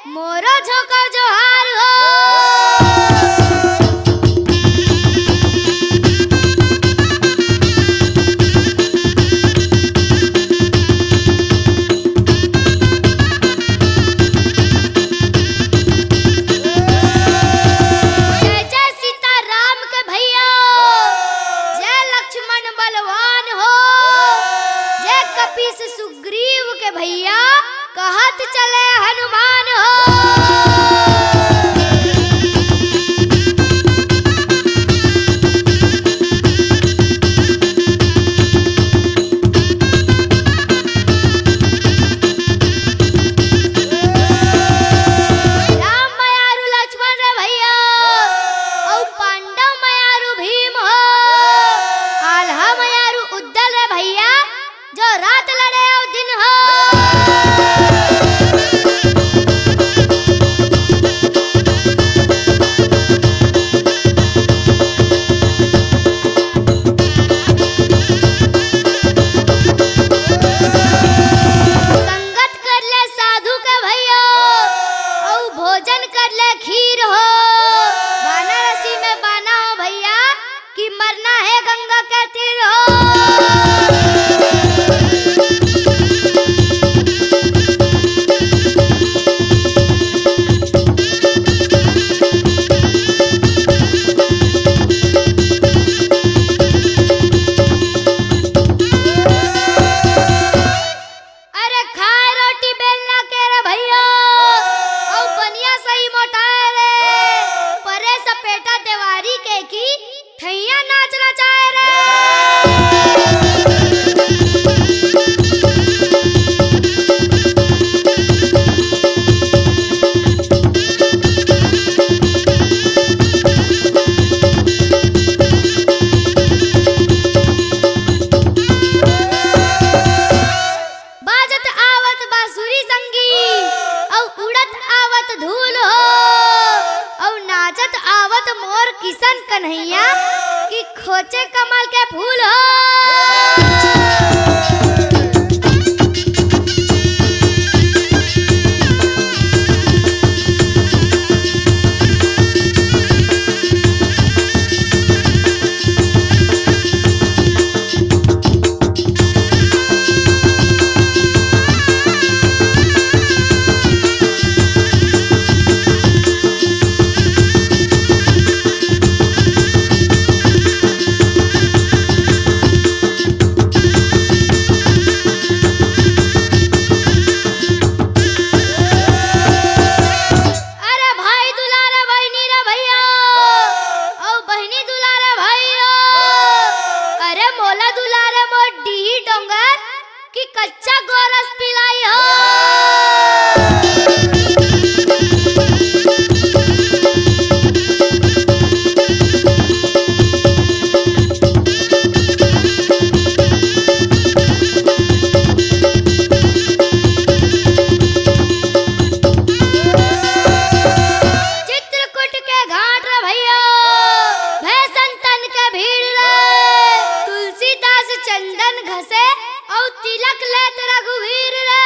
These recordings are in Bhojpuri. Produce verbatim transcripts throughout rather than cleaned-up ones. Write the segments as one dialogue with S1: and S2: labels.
S1: मोरो झोंका जोहार हो। जय जय सीताराम के भैया, जय लक्ष्मण बलवान हो, जय कपीस सुग्रीव के भैया, कहत चले हनुमान हो। राम मयारु लक्ष्मण रे भैया, और पांडव मयारु भीम हो, आल्हा मयारु उद्दल रे भैया, जो रात लड़े और दिन हो। संगत कर ले साधु के भैया, और भोजन कर ले खीर हो। वाराणसी में बाना हो भैया, कि मरना है गंगा के तीर हो। अरे खाए रोटी बेलना के रे भैया, और बनिया सही मोटा रे, परे सपेटा देवारी के की ठैया नाचना चाहे रे। बाजत आवत बांसुरी संगी, और उड़त आवत धूल हो, और नाचत आवत मोर किशन कन्हैया, कि खोचे कमल के फूल हो। अरे भाई दुलारे बहनी रे भैया, और बहनी दुलारे भैया, अरे मोला दुलारे मोर डी डोंगर, कि कच्चा गोरस पिलाई हो। चित्रकूट के घाट रे भैया, भैसन तन के भीड़ रे, तुलसीदास चंदन घसे, और तिलक लेत रघुवीर रे।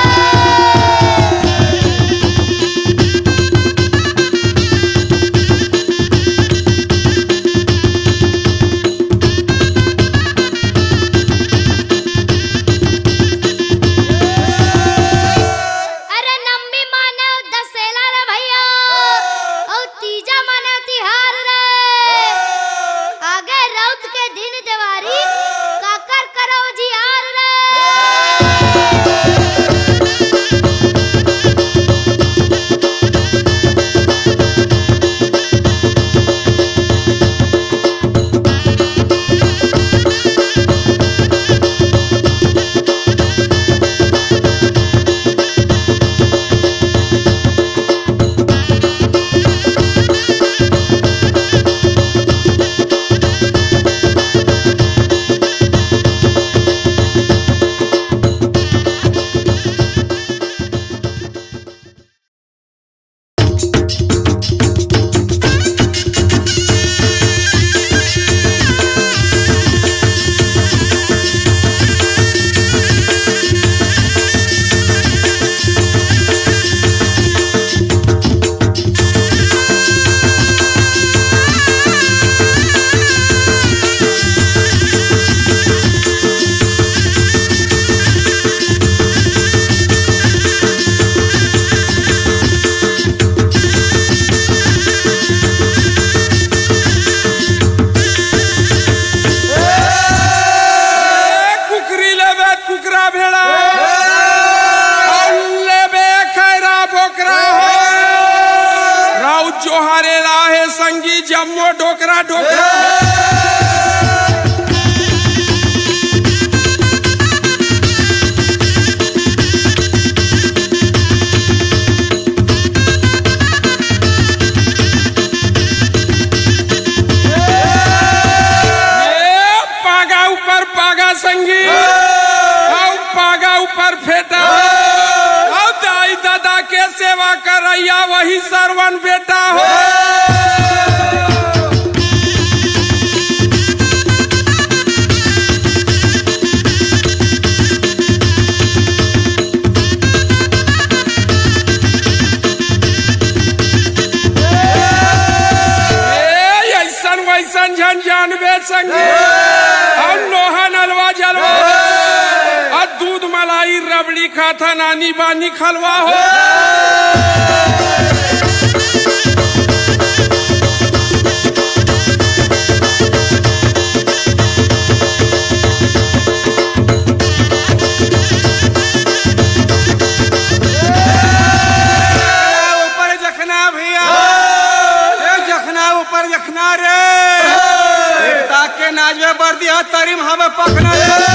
S1: अरे नंबी माने दसेला रे भैया, और तीजा माने तिहार रे, आगे रौत के दिन देवारी, काकर करो जिहार रे।
S2: अम्मो ढोकरा ढोकरा संगी पागा ऊपर फेटा और दाई दादा के सेवा करैया वही सरवन बेटा हो। ऐसन वैसन झन जानबे संगी और लोहा नलवा जलवा और दूध मलाई रबड़ी खाता नानी बानी खलवा हो। ऊपर जखना भैया जखना ऊपर जखना रे के नाच में बढ़ दिया तरीम हमें पकना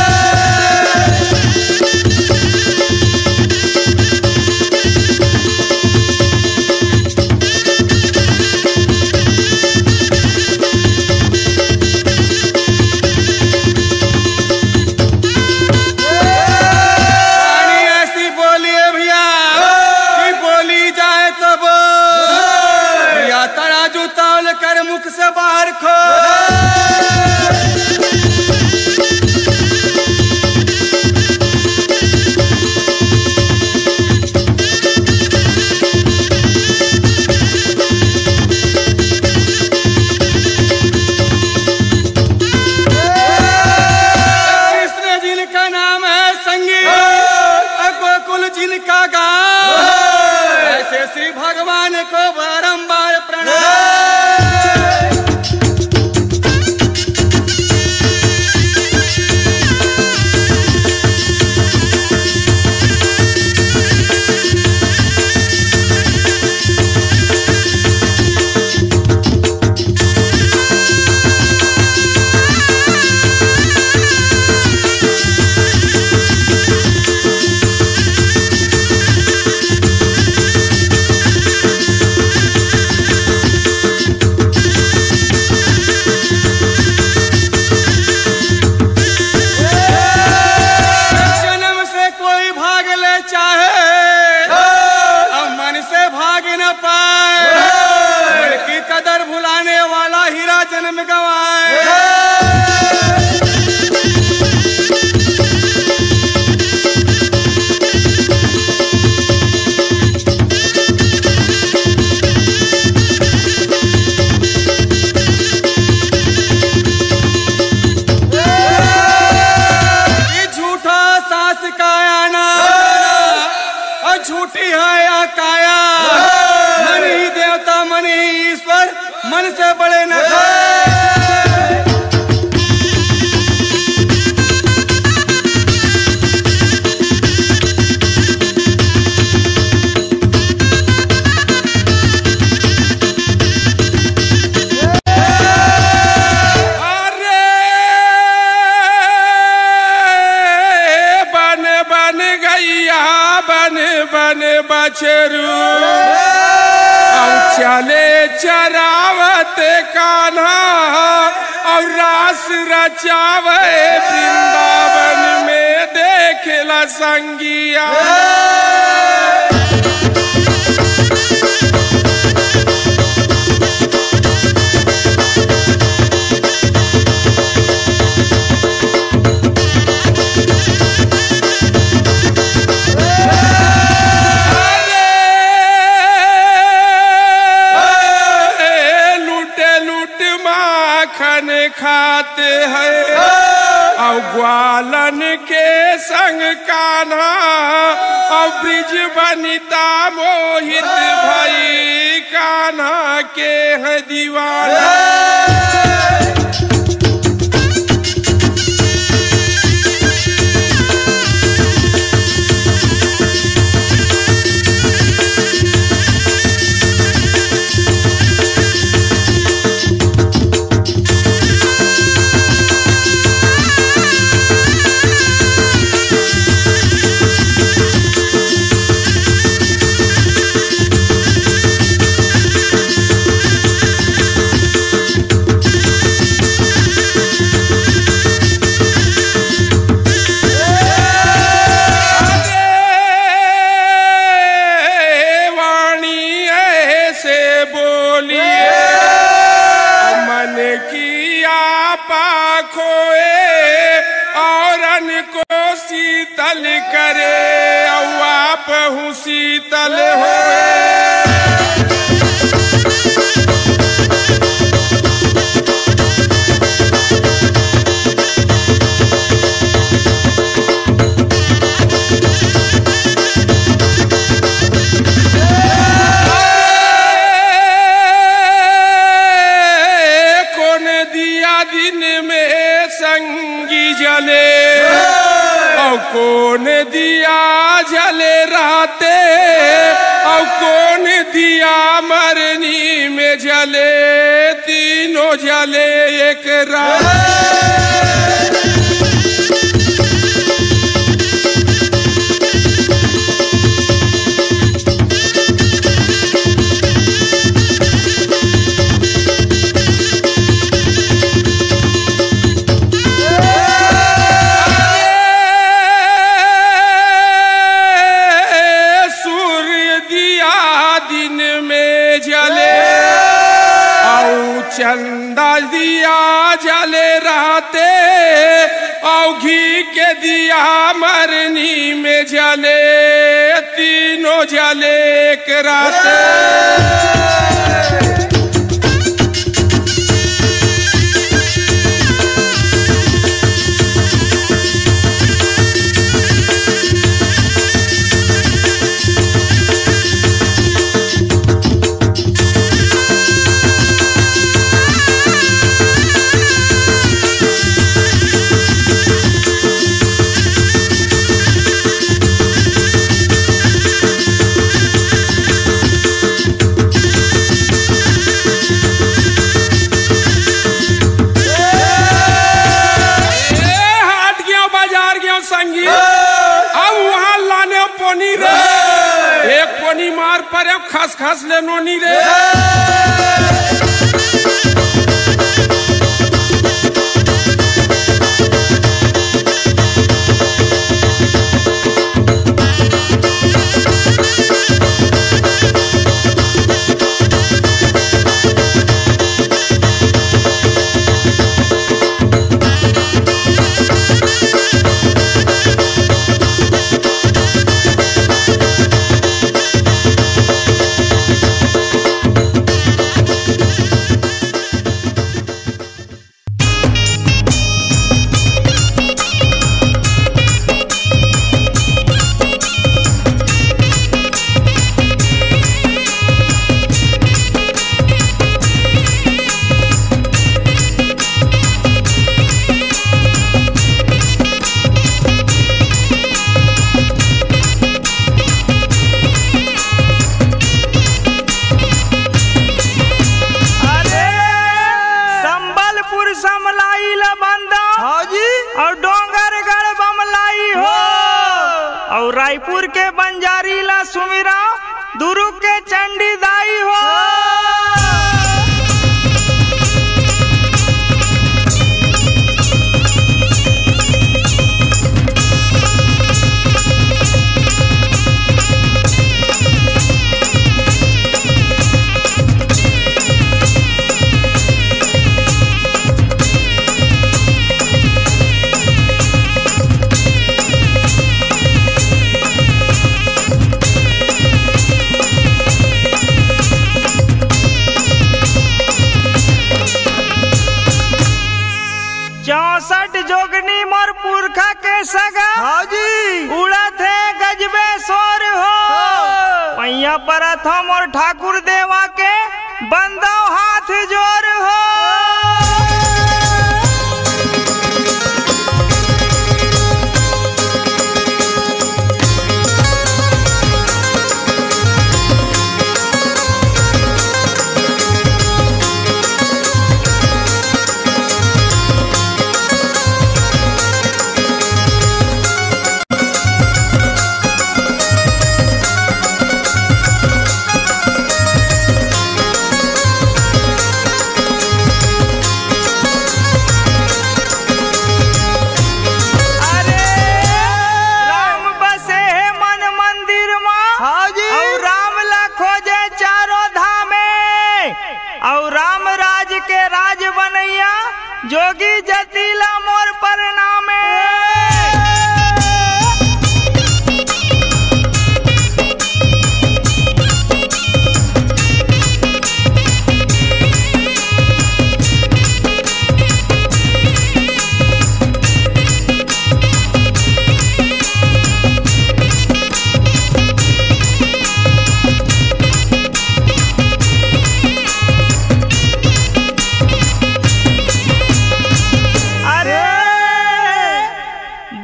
S2: ऐसी बोलिए भैया कि बोली जाए तो भैया तराजू तौल कर मुख से बाहर खो। जिनका गाँव ऐसे श्री भगवान को बारंबार प्रणाम। कदर भुलाने वाला हीरा जन्म गवाए। झूठा सास का आना और झूठी है या काया मन ही देवता मन ही ईश्वर मन से बड़े न अरे बन बन गैया बन बन बछरू चले चरावत कान्हा और रास रचावे वृंदावन में देखला संगिया। खाते हैं और ग्वालन के संग कान्हा और ब्रिज बनिता मोहित भाई कान्हा के है दीवाना। शीतल करे औ आप हूँ शीतल होवे। संगी जले और कौन दिया जले राते और कौन दिया मरनी में जले तीनों जले एक रात। चंदा दिया जले राते और घी के दिया मरनी में जले तीनों जले एक राते। संगी अब वहाँ लाने पोनी रे एक पोनी मार पर खस खस ले नोनी रे।
S3: रायपुर के बंजारी ला सुमिरा दुर्ग के चंडी दाई हो। चौसठ जोगनी मोर पुरखा के सगा हाजी उड़त है गजबे सोर हो। पैया परत हो मोर ठाकुर देवा के बंदो हाथ जोर हो।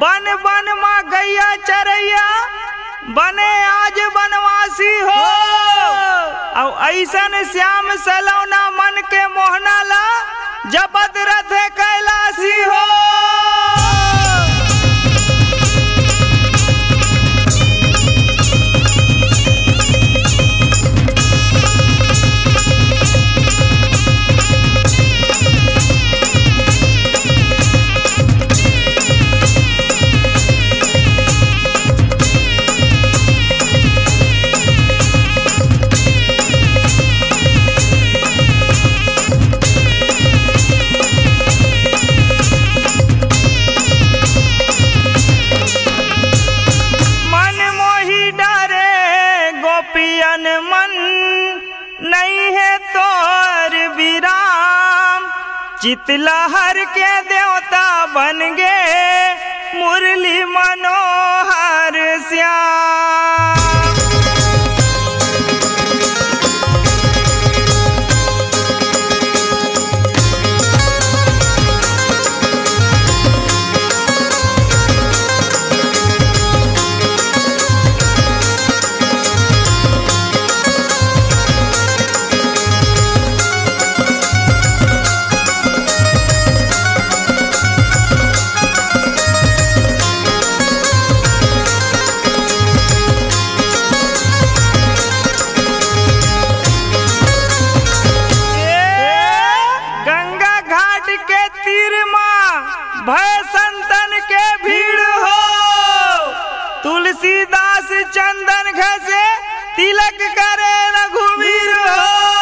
S3: बन बन माँ गैया चरैया बने आज बनवासी हो। अब ऐसन श्याम सलौना मन के मोहना ला जपत रथे कैलासी हो। मन नहीं है तोर विराम चितलहर के देवता बन गे मुरली मनोहर श्याम। भय संतन के भीड़ हो तुलसीदास चंदन घसे तिलक करे रघुवीर हो।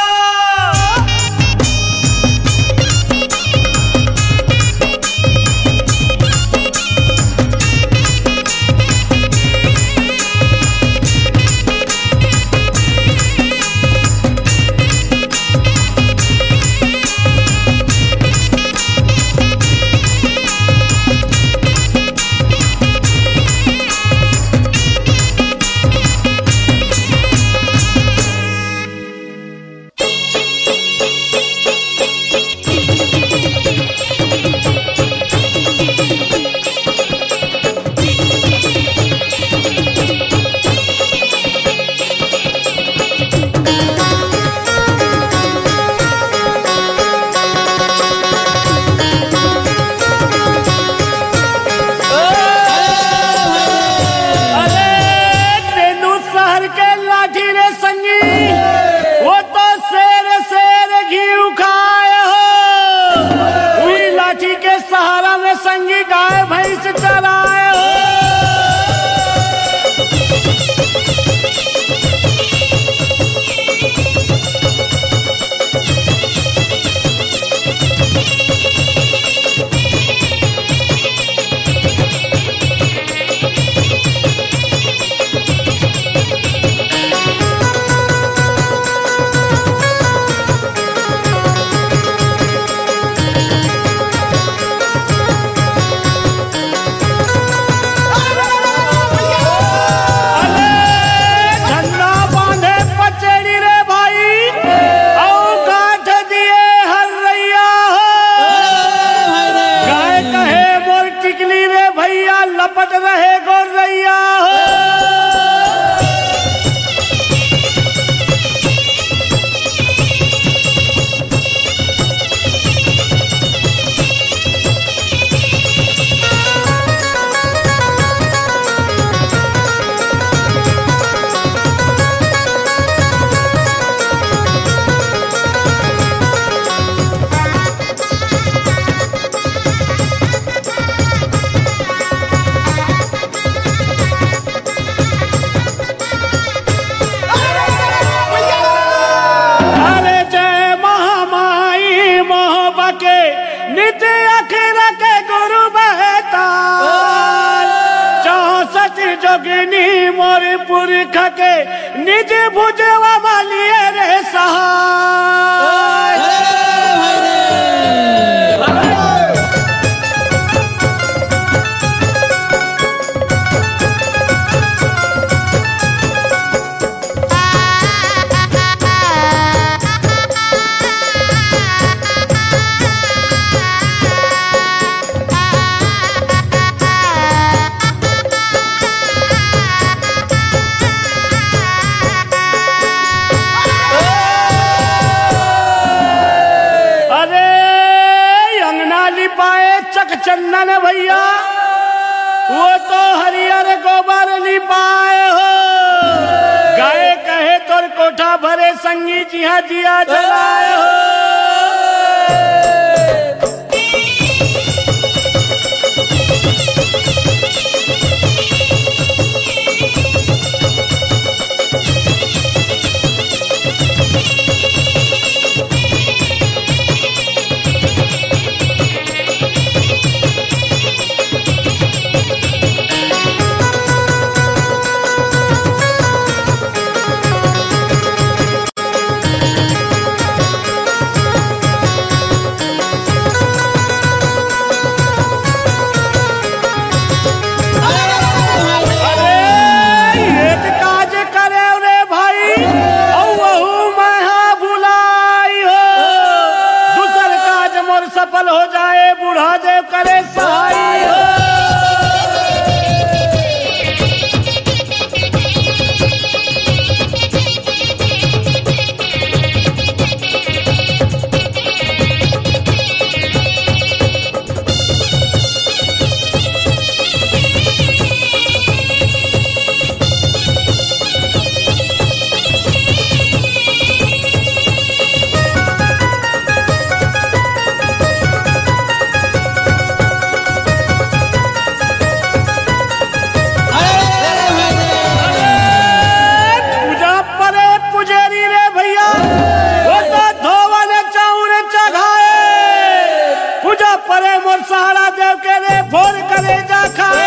S3: जोगिनी मोर पुरख के निज भुजवा वालिए रे सहाय।
S1: आ
S3: नहीं पाए हो। गाय कहे तोर कोठा भरे संगी जिहा दिया जलाए हो। सफल हो जाए बूढ़ा देव करे सहाय हो। सहारा देव के रे भोर करे जा खाए।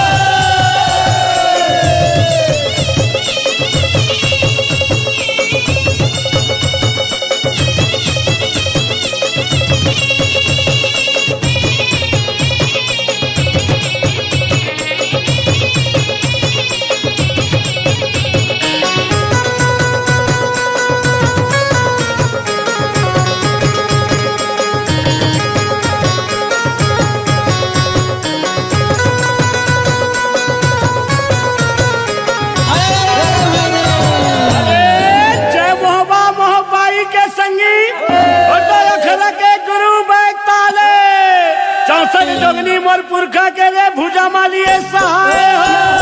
S3: चौसठ जोगनी मोर पुरखा के रे भुजा मालिए सहाय हो।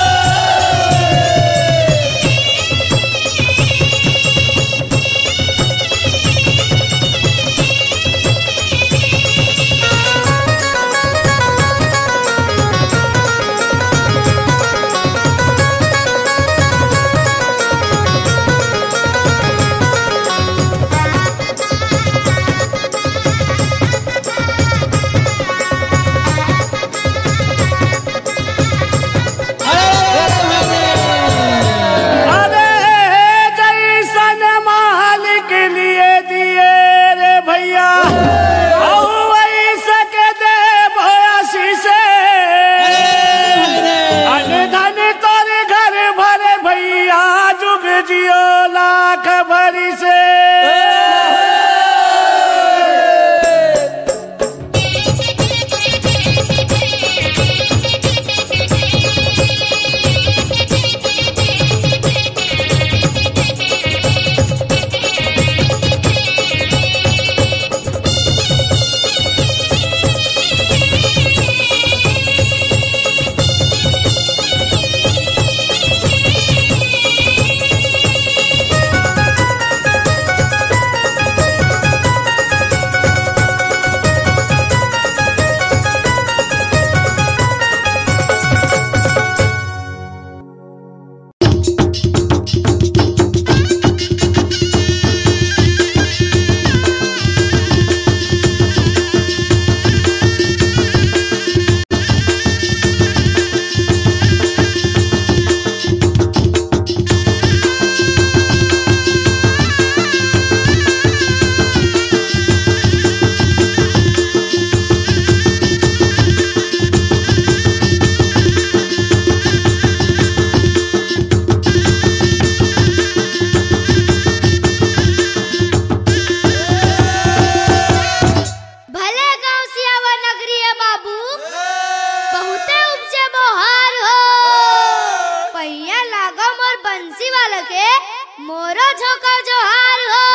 S1: मोरो झोंका जोहार हो।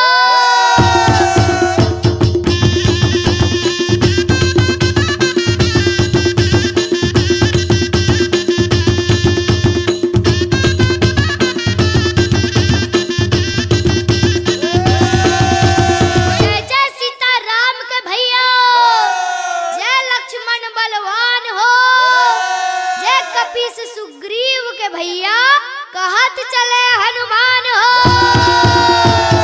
S1: ज्योतिष सुग्रीव के भैया कहत चले हनुमान हो।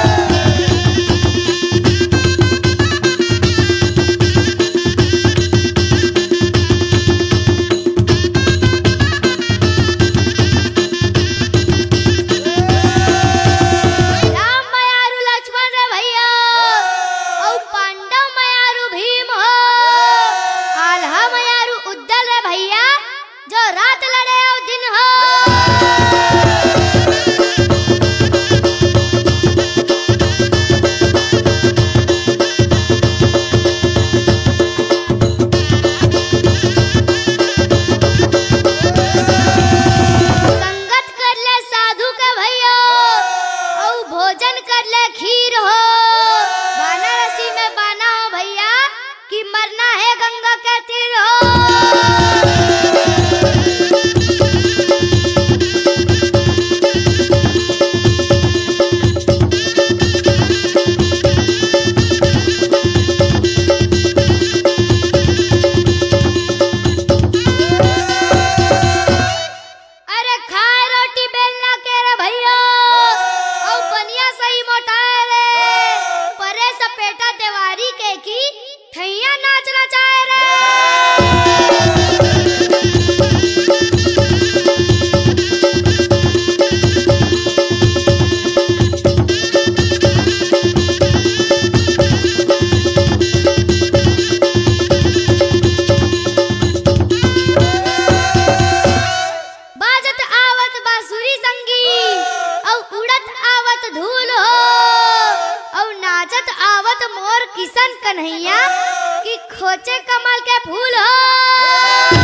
S1: किशन कन्हैया की खोचे कमल के फूल हो।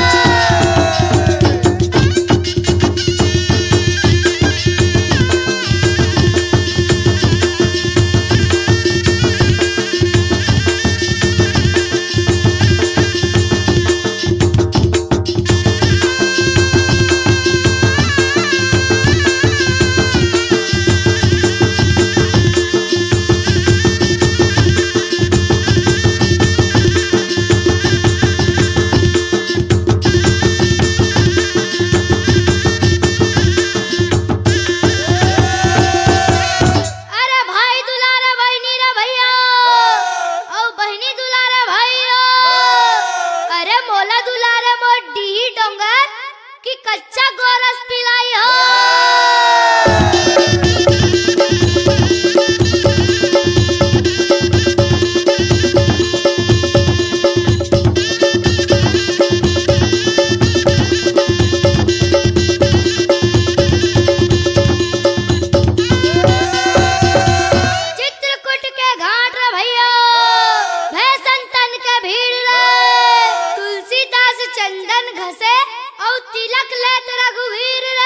S1: कच्चा गोरस पिलाई हो। चित्रकूट के घाट रे भैया भैसन तन के भीड़ रे, तुलसीदास चंदन घसे और तिलक लेत रघुवीर रे।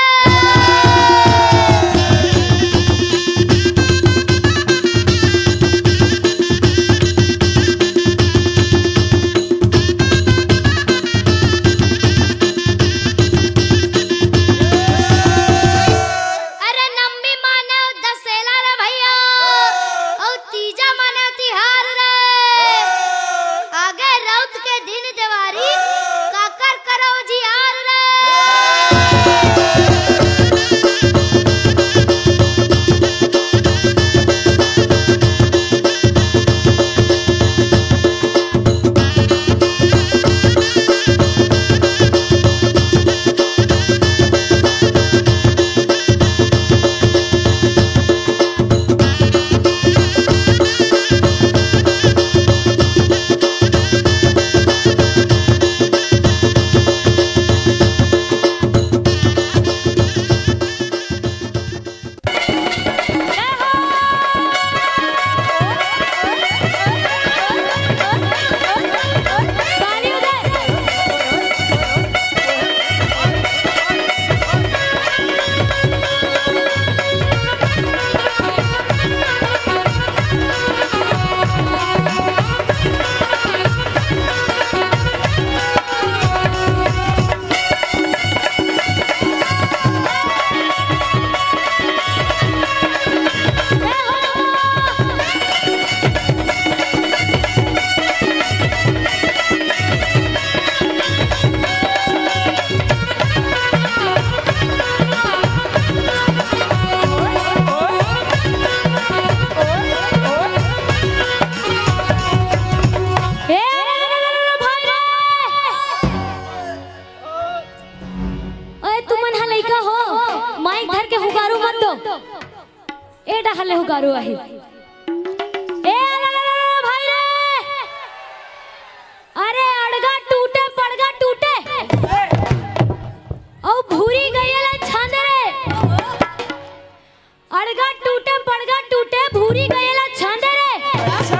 S1: अरे नम्बी माने दशहरा रे भैया और तीजा माने तिहार रे, आगे रौत के दिन देवारी काकर करो जियार रे।
S4: मन हा लइका हो माइक धर के हुगारू मत दो ए डहले हुगारू आही ए भाई रे अरे अड़गा टूटे पड़गा टूटे औ भूरी गयला छांदे रे अड़गा टूटे पड़गा टूटे भूरी गयला छांदे रे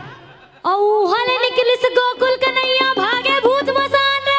S4: औ हले निकलिस गोकुल कन्हैया भागे भूत मसान रे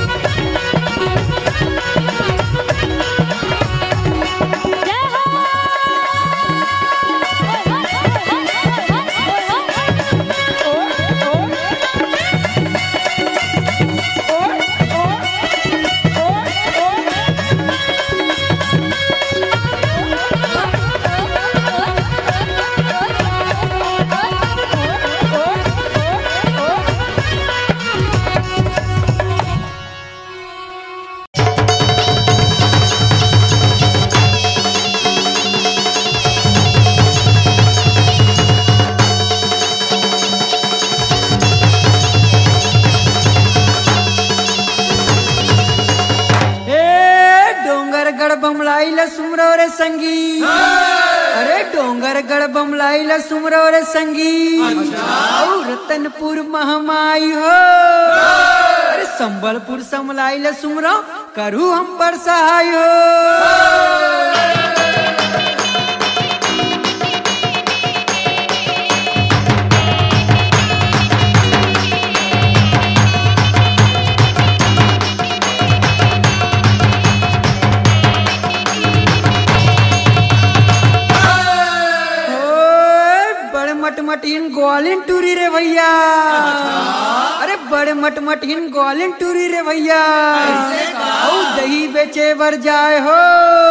S4: जय हो।
S5: ला सुमरो रे संगी। अरे डोंगर गढ़ बमलाई ला सुमरो रे संगी। और रतनपुर महमाई हो। अरे संबलपुर समलाई ला सुमरो करू हम पर सहाय हो। मटमटीन ग्वालिन टूरी रे भैया। अरे बड़े मटमटीन ग्वालिन टूरी रे भैया। और दही बेचे बर जाए हो।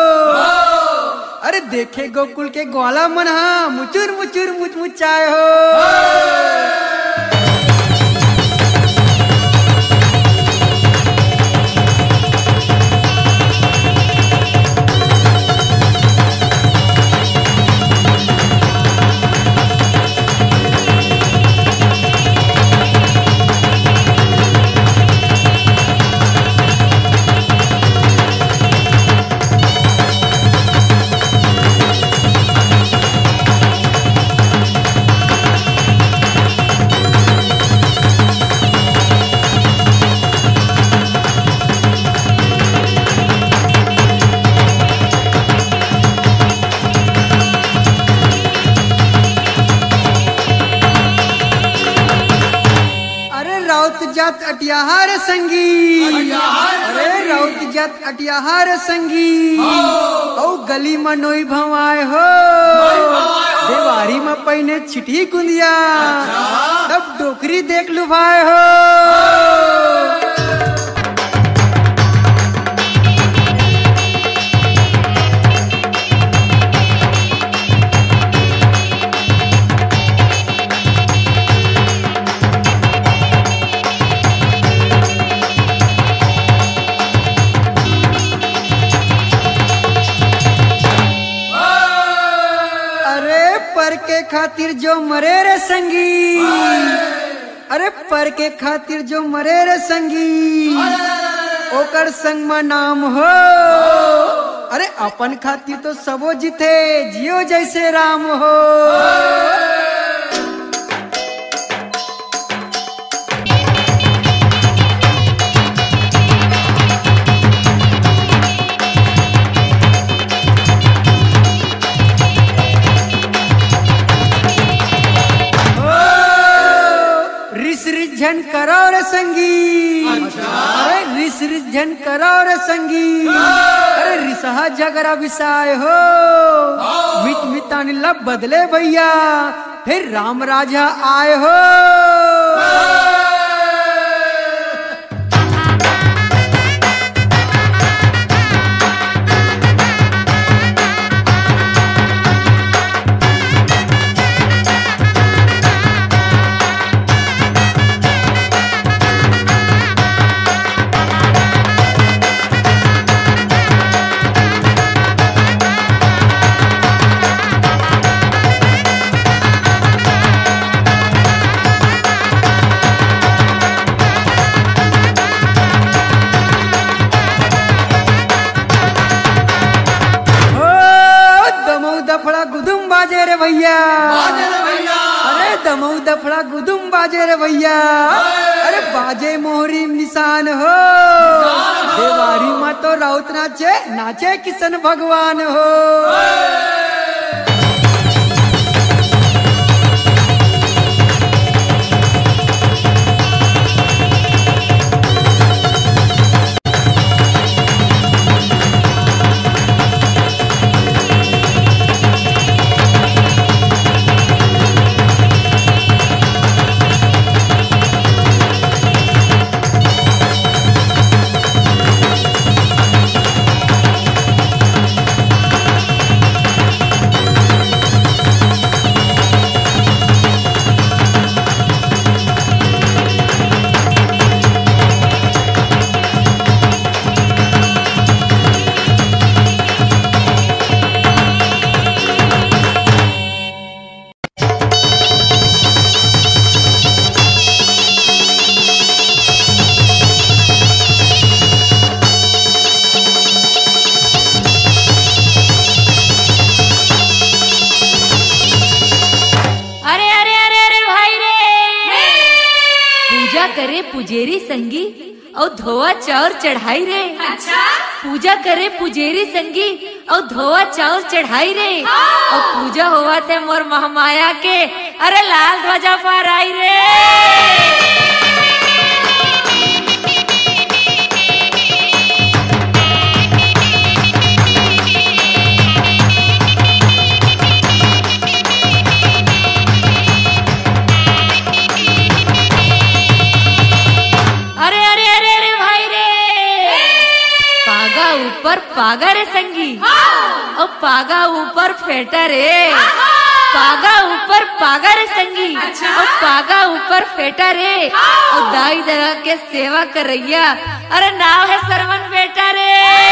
S5: अरे देखे गोकुल के ग्वाला मन हा मुचुर मुचुर मुच मुचाए हो। जात अटियाहार संगी। अरे राउत जात अटियाहार संगी। औ गली मनोई भवाए हो। देवारी में पहिने छिटी कुंदिया। तब डोकरी देख लुभाए हो। के खातिर जो मरे रे संगी। अरे पर के खातिर जो मरे रे संगी। ओकर संग में नाम हो। अरे अपन खातिर तो सबो जीते जियो जैसे राम हो। झन करो रे संगी। अरे रिस रिस झन करो रे संगी। अरे रिसहा झगड़ा विसाय हो। मित मितानी लब बदले भैया फिर राम राजा आए हो। बाजे रे भैया। अरे दमऊ दफड़ा गुदुम बाजे रे भैया। अरे बाजे मोहरी निशान हो। देवारी में तो राउत नाचे नाचे किशन भगवान हो।
S6: पूजा करे पुजेरी संगी और धोआ चाउर चढ़ाई रे।
S7: अच्छा
S6: पूजा करे पुजेरी संगी और धोआ चाउर चढ़ाई रे। और पूजा हुआ थे मोर महामाया के, अरे लाल ध्वजा फहराई रे। ऊपर पागा रे संगी और पागा ऊपर फेटा रे। पागा ऊपर पागा रे संगी और पागा ऊपर फेटा रे। और दाई दगा के सेवा करैया, अरे नाव है सरवन बेटा रे।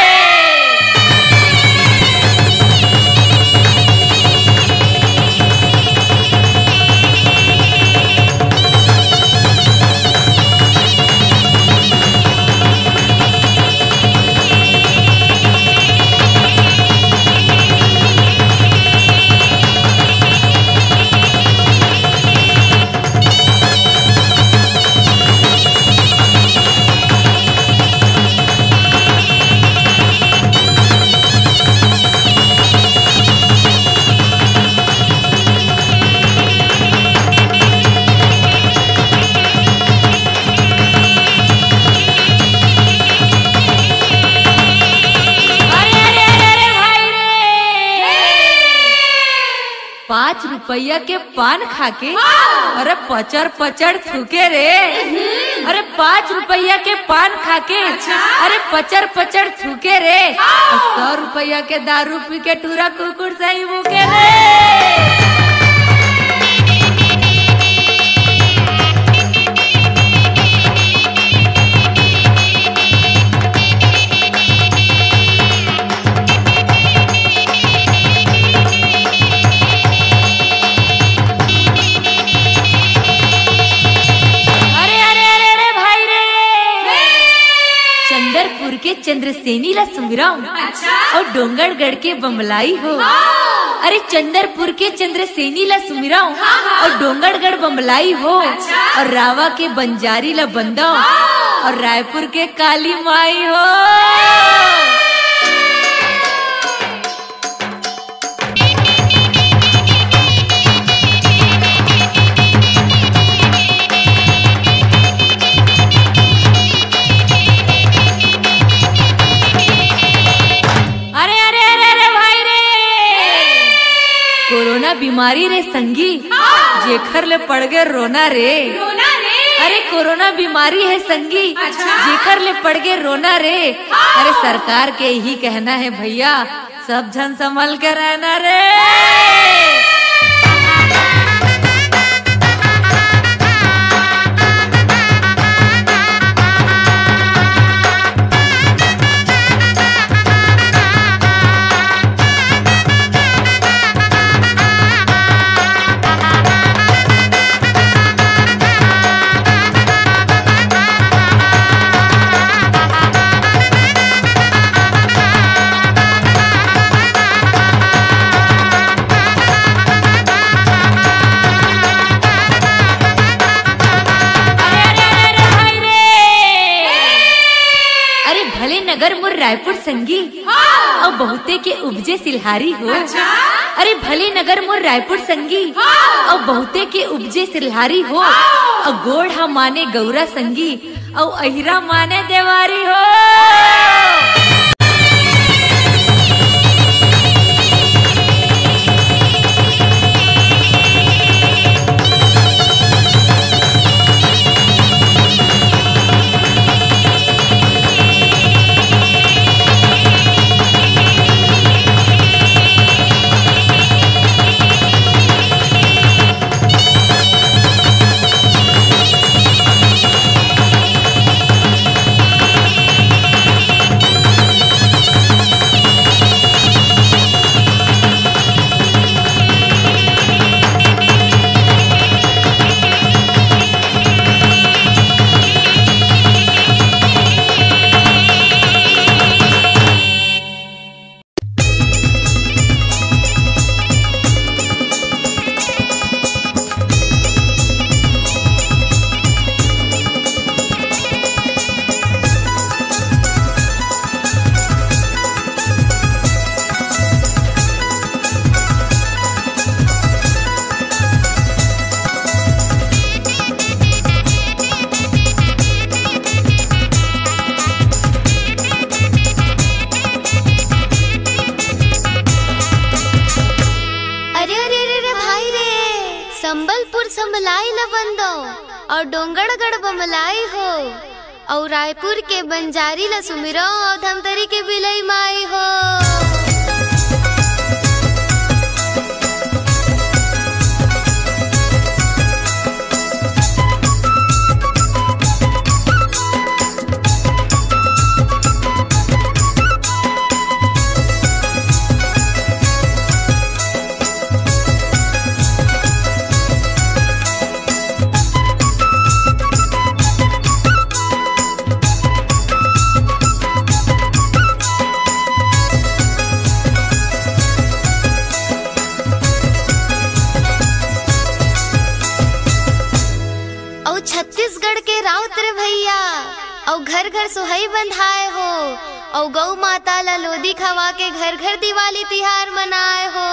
S6: पाँच रुपया के पान खाके अरे पचर पचर थूके रे। अरे पाँच रुपया के पान खाके अरे पचर पचर थूके रे। और सौ रुपया के दारू पी के टूरा कुकुर सही भूके रे। के चंद्रसेनी ला सुमिराऊ और डोंगरगढ़ के बमलाई हो। अरे चंद्रपुर के चंद्रसेनी ला सुमिराऊ और डोंगरगढ़ बमलाई हो। और रावा के बंजारी ला बंदा और रायपुर के काली माई हो। कोरोना बीमारी रे संगी जेखर ले पड़ गए रोना रे।
S7: रोना रे
S6: अरे कोरोना बीमारी है संगी जेखर ले पड़ गए रोना रे। अरे सरकार के ही कहना है भैया सब जन संभल के रहना रे। नगर मुर रायपुर संगी और बहुते के उपजे सिलहारी हो। अरे भले नगर मोर रायपुर संगी और बहुते के उपजे सिलहारी हो। और गोढ़ा माने गौरा संगी और अहिरा माने देवारी हो।
S1: डोंगरगढ़ बमलाई हो, और रायपुर के बंजारी ला सुमिरो, और धमतरी के बिलई माई हो। छत्तीसगढ़ के राउत रे भैया, और घर घर सोहई बंधाए हो, और गौ माता ला लोदी खवा के घर घर दिवाली तिहार मनाए हो।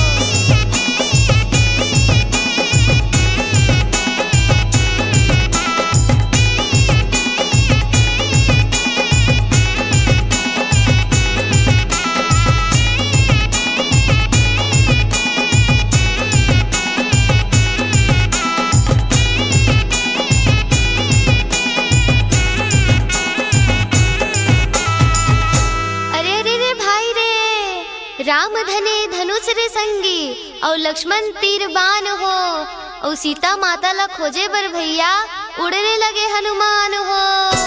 S1: राम धने धनुष रे संगी, और लक्ष्मण तीर बान हो, और सीता माता ला खोजे बर भैया उड़ने लगे हनुमान हो।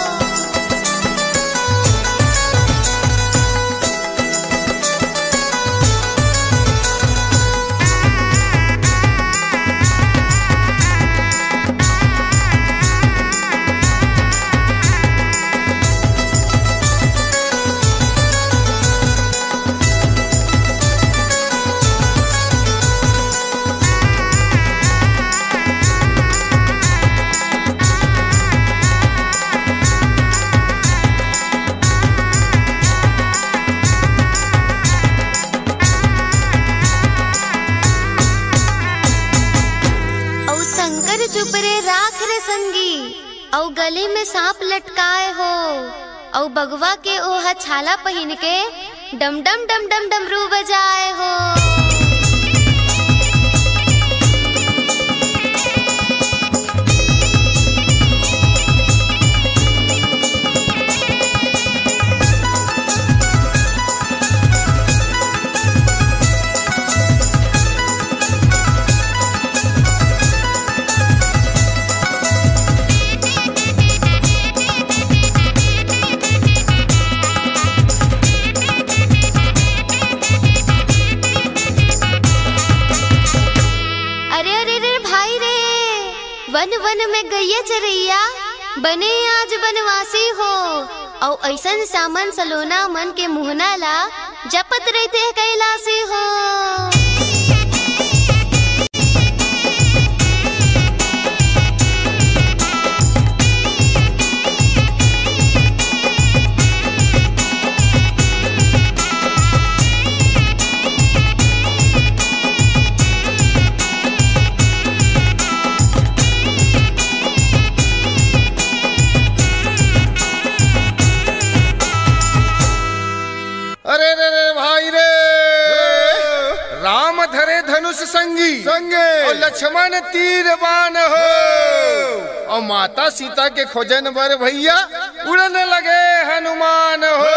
S1: चुपरे राख रे संगी, और गले में सांप लटकाए हो, और बगवा के ओहा छाला पहन के डम डम डम डम डमरू बजाए हो। वन वन में गैया चरैया बने आज बनवासी हो, और ऐसन सामन सलोना मन के मुहना ला जपत रहते कैलासी हो।
S7: संगी संगे और लक्ष्मण तीर बान हो, और माता सीता के खोजन बर भैया उड़ने लगे हनुमान हो।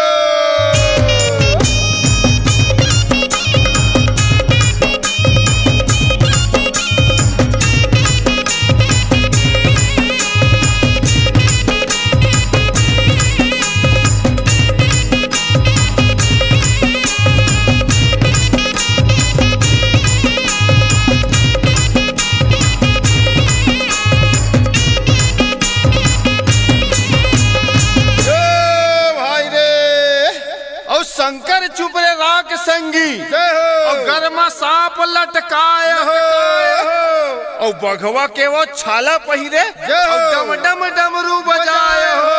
S7: शंकर चुप रे राख संगी, और गरमा सांप लटकाए हो, और बघवा के वो छाला पहिरे, और डम डम डमरू बजाए हो।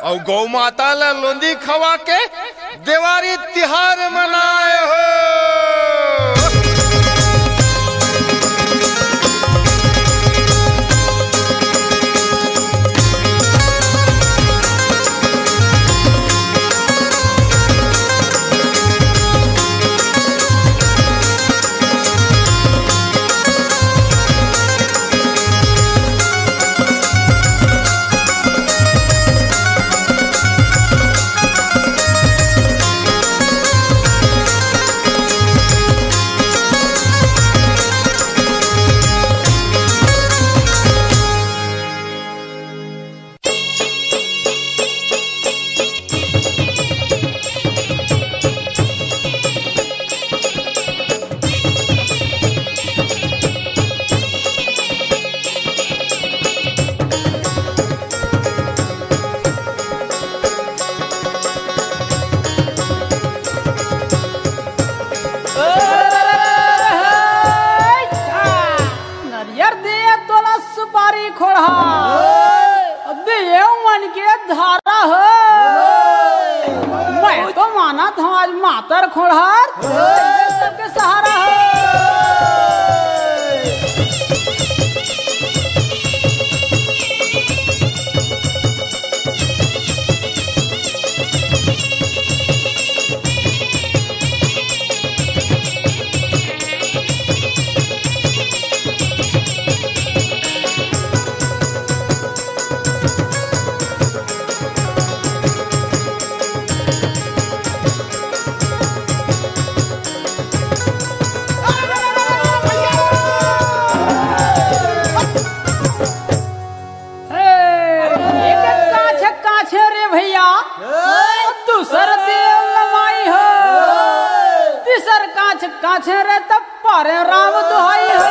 S7: और गौ माता ला लोंदी खवा के दिवाली तिहार मनाए हो।
S8: मातर खोड़हार सबके सहारा है। काछे रे तब पारे राम दुहाई है।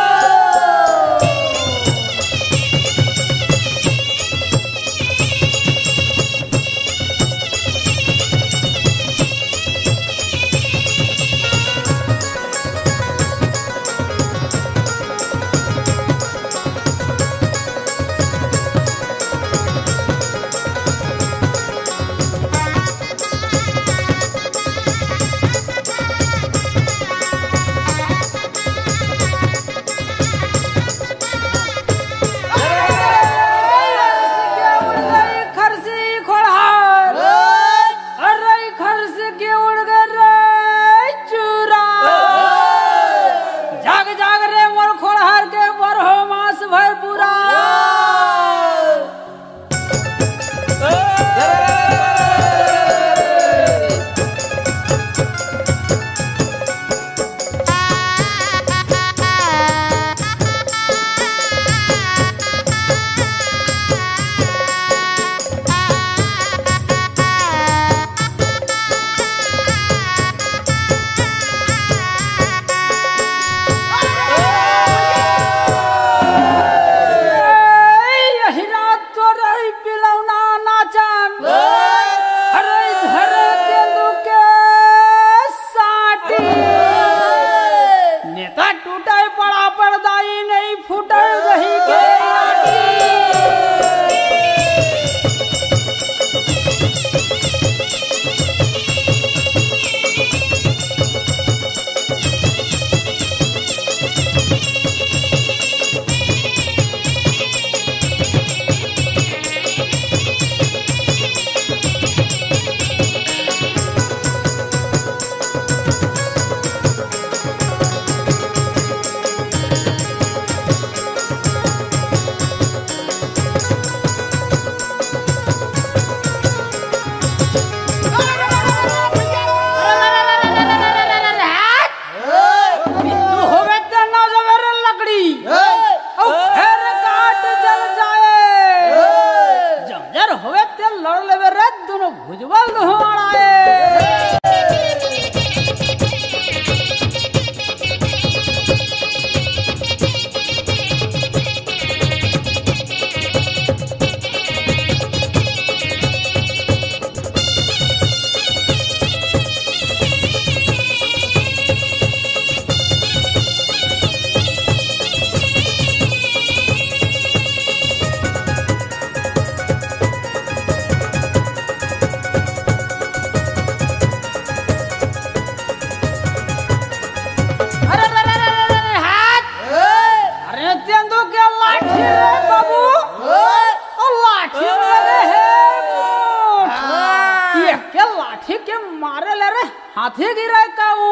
S8: लाठी के मारे ले रे हाथी गिरा काऊ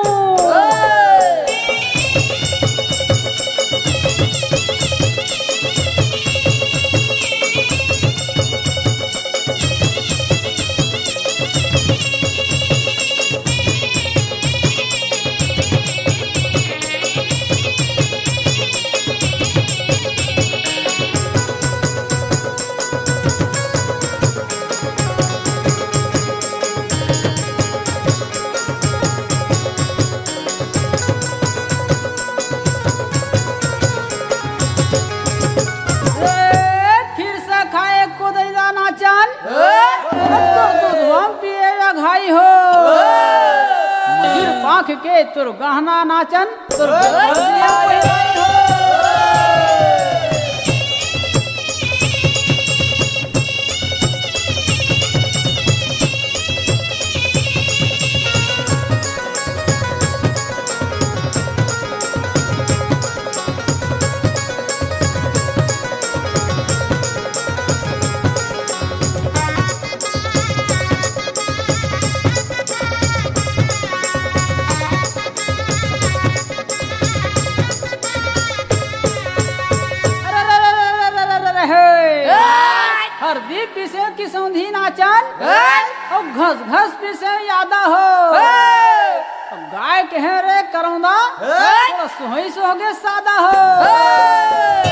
S8: के तुर गहना नाचन तुर हरदी पीसे की सौंधी नाचन और घस घस पीसे यादा हो गाय कहे रे करौंदा सोही सोगे सादा हो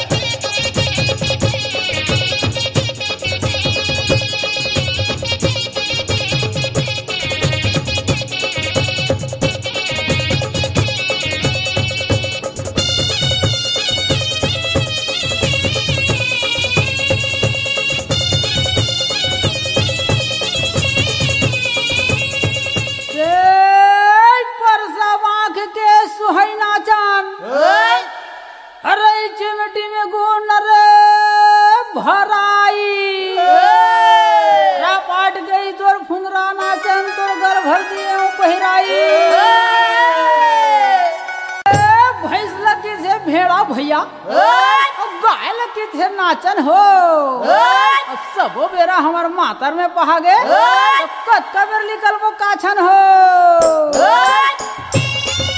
S8: चिमटी में गुण रे भराई पाट गई तोर फुंदरा नाचन तोर घर भर दिए पहिराई भैंस लगी थे भेड़ा भैया गाय लगी थे नाचन हो सबो बेरा हमार मातर में पहा गए कत का बेर निकल वो काछन हो